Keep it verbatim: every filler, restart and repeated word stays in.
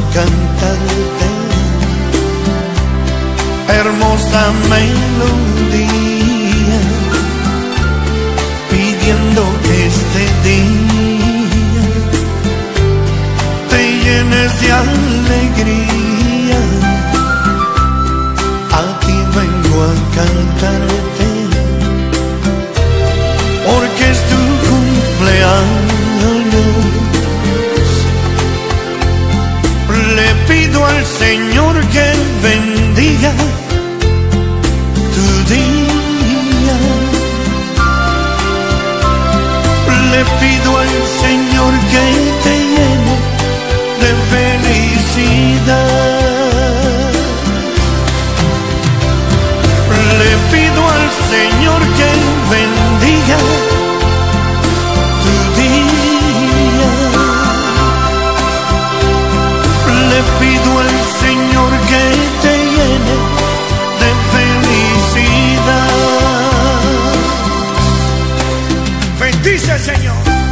cantarte hermosa melodía, pidiendo que este día te llenes de alegría. A ti vengo a cantarte porque es tu cumpleaños. Le pido al Señor que bendiga tu día. Le pido al Señor que te llene de felicidad. Le pido al Señor que bendiga tu día. Le pido al Señor que te llene de felicidad. Bendice, Señor.